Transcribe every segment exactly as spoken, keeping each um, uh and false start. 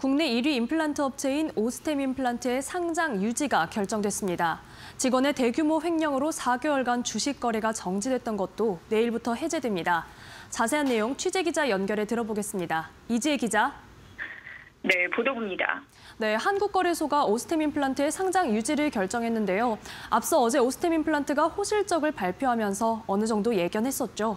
국내 일 위 임플란트 업체인 오스템 임플란트의 상장 유지가 결정됐습니다. 직원의 대규모 횡령으로 사 개월간 주식 거래가 정지됐던 것도 내일부터 해제됩니다. 자세한 내용 취재기자 연결해 들어보겠습니다. 이지혜 기자. 네, 보도부입니다. 네, 한국거래소가 오스템 임플란트의 상장 유지를 결정했는데요. 앞서 어제 오스템 임플란트가 호실적을 발표하면서 어느 정도 예견했었죠.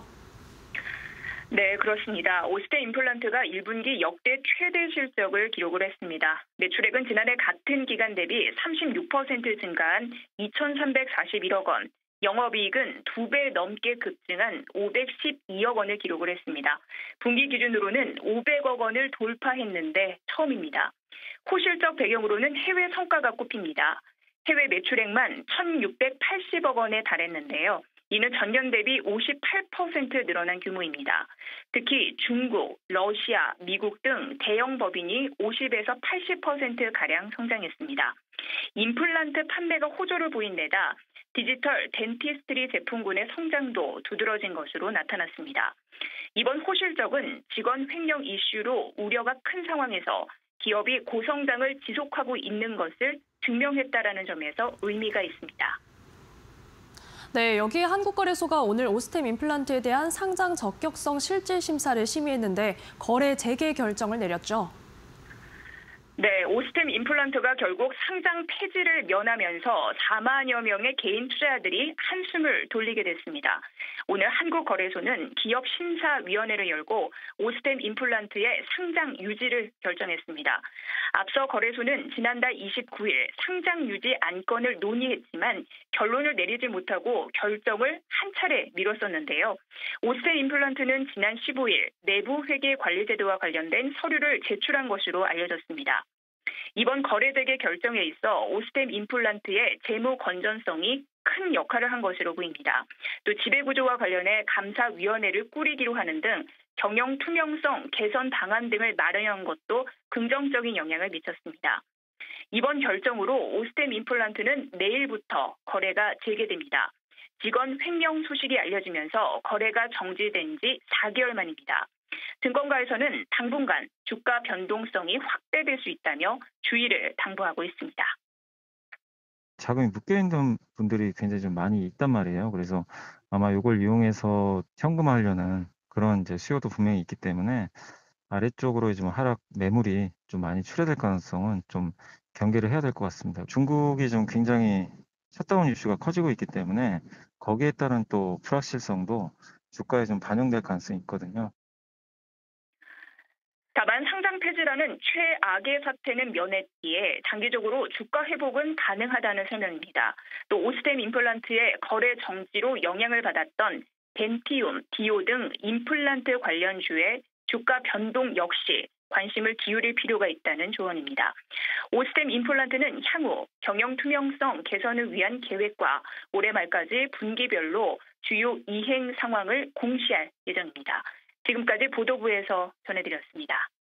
네, 그렇습니다. 오스템 임플란트가 일 분기 역대 최대 실적을 기록을 했습니다. 매출액은 지난해 같은 기간 대비 삼십육 퍼센트 증가한 이천삼백사십일억 원, 영업이익은 두 배 넘게 급증한 오백십이억 원을 기록을 했습니다. 분기 기준으로는 오백억 원을 돌파했는데 처음입니다. 호실적 배경으로는 해외 성과가 꼽힙니다. 해외 매출액만 천육백팔십억 원에 달했는데요. 이는 전년 대비 오십팔 퍼센트 늘어난 규모입니다. 특히 중국, 러시아, 미국 등 대형 법인이 오십에서 팔십 퍼센트가량 성장했습니다. 임플란트 판매가 호조를 보인 데다 디지털 덴티스트리 제품군의 성장도 두드러진 것으로 나타났습니다. 이번 호실적은 직원 횡령 이슈로 우려가 큰 상황에서 기업이 고성장을 지속하고 있는 것을 증명했다라는 점에서 의미가 있습니다. 네, 여기에 한국거래소가 오늘 오스템 임플란트에 대한 상장 적격성 실질 심사를 심의했는데 거래 재개 결정을 내렸죠. 네, 오스템 임플란트가 결국 상장 폐지를 면하면서 사만여 명의 개인 투자자들이 한숨을 돌리게 됐습니다. 오늘 한국거래소는 기업심사위원회를 열고 오스템 임플란트의 상장 유지를 결정했습니다. 앞서 거래소는 지난달 이십구일 상장 유지 안건을 논의했지만 결론을 내리지 못하고 결정을 한 차례 미뤘었는데요. 오스템 임플란트는 지난 십오일 내부 회계 관리 제도와 관련된 서류를 제출한 것으로 알려졌습니다. 이번 거래 재개 결정에 있어 오스템 임플란트의 재무 건전성이 큰 역할을 한 것으로 보입니다. 또 지배구조와 관련해 감사위원회를 꾸리기로 하는 등 경영 투명성 개선 방안 등을 마련한 것도 긍정적인 영향을 미쳤습니다. 이번 결정으로 오스템 임플란트는 내일부터 거래가 재개됩니다. 직원 횡령 소식이 알려지면서 거래가 정지된 지 사 개월 만입니다. 증권가에서는 당분간 주가 변동성이 확대될 수 있다며 주의를 당부하고 있습니다. 자금이 묶여있는 분들이 굉장히 좀 많이 있단 말이에요. 그래서 아마 이걸 이용해서 현금화하려는 그런 이제 수요도 분명히 있기 때문에 아래쪽으로 좀 하락 매물이 좀 많이 출회될 가능성은 좀 경계를 해야 될 것 같습니다. 중국이 좀 굉장히 셧다운 이슈가 커지고 있기 때문에 거기에 따른 또 불확실성도 주가에 좀 반영될 가능성이 있거든요. 다만 상장 폐지라는 최악의 사태는 면했기에 장기적으로 주가 회복은 가능하다는 설명입니다. 또 오스템 임플란트의 거래 정지로 영향을 받았던 덴티움, 디오 등 임플란트 관련주의 주가 변동 역시 관심을 기울일 필요가 있다는 조언입니다. 오스템 임플란트는 향후 경영 투명성 개선을 위한 계획과 올해 말까지 분기별로 주요 이행 상황을 공시할 예정입니다. 지금까지 보도부에서 전해드렸습니다.